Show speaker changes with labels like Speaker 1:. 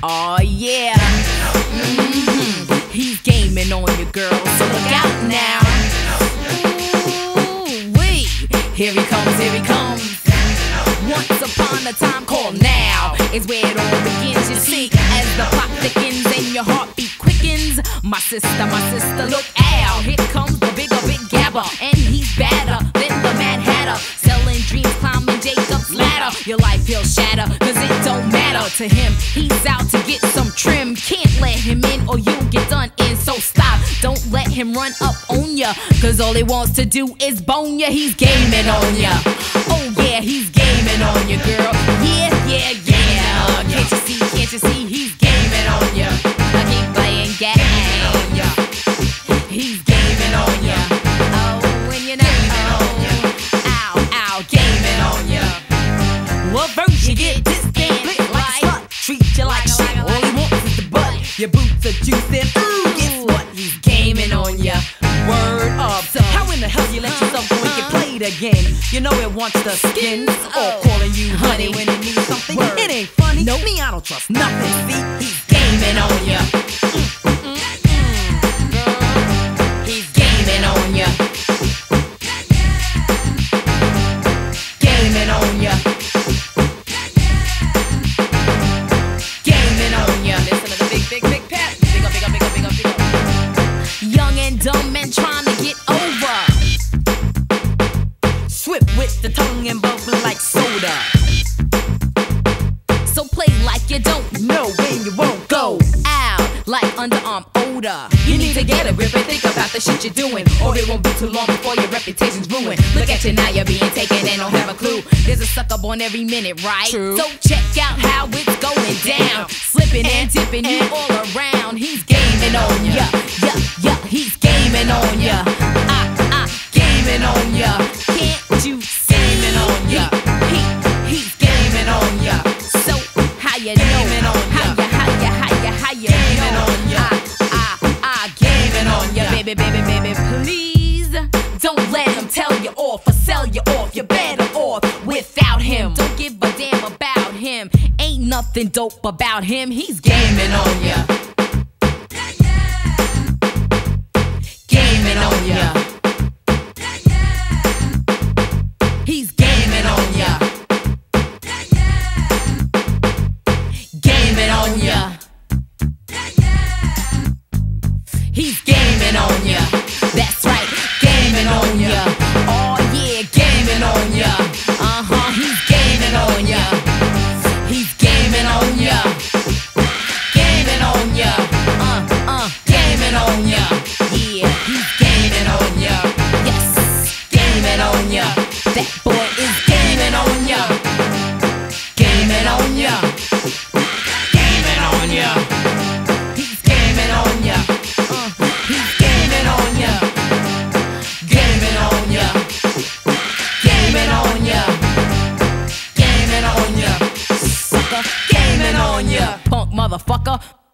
Speaker 1: Oh yeah, he's gaming on you, girl, so look out now. Ooh-wee, here he comes, here he comes. Once upon a time, call now is where it all begins. You see, as the plot thickens and your heartbeat quickens, my sister, look out. Here comes the big gabber, and he's badder than the Mad Hatter, selling dreams, climbing Jacob's ladder. Your life he'll shatter, cause it don't matter to him. He's out to get some trim. Can't let him in or you'll get done in. So stop, don't let him run up on ya, cause all he wants to do is bone ya. He's gaming on ya. Oh yeah, he's gaming on ya, girl. Yeah. Can't you see, he's gaming on ya. I keep playing games on ya. He's gaming on ya. Oh, when you know, ow, gaming on ya. What verse you get this game like a slut, treat you like shit. All he wants is the butt. Your boots are juicing. Ooh, guess what? He's gaming on ya. Word up. So how in the hell you let yourself go and get played again? You know it wants the skins. Or calling you honey when it needs something. Word. It ain't funny. No, me, I don't trust nothing. See, he's gaming on ya. He's gaming on ya. Gaming on ya. Gaming on ya. Listen to the big pat. Big up. Young and dumb and trying to get over. Swift with the tongue and bubbling like soda. So play like you don't know when you won't go out like underarm odor. You need to get a grip and think about the shit you're doing, or it won't be too long before your reputation's ruined. Look at you now, you're being taken and don't have a clue. There's a sucker born every minute, right? True. So check out how it's going down, slipping and dipping you all around. He's gaming on ya, yeah, he's gaming on ya. Gaming on ya. Can't you see? Gaming on ya. He's gaming on ya. So how you know? How you gaming on ya. Gaming on ya. Baby, please don't let him tell you off or sell you off. You're better off without him. Don't give a damn about him. Ain't nothing dope about him. He's gaming on ya. Gaming on ya. He's gaming on ya. Gaming on ya. He's gaming on ya. That's right, gaming on ya. Oh yeah, gaming on ya. He's gaming on ya. He's gaming on ya. Gaming on ya. Gaming on ya. Yeah, he's gaming on ya. Yes, gaming on ya. That boy is gaming on ya. Gaming on ya. Gaming on ya. He's gaming on ya. He's gaming on ya. Gaming on ya. Gaming on ya. Gaming on ya. Sucker, gaming on ya. Punk motherfucker.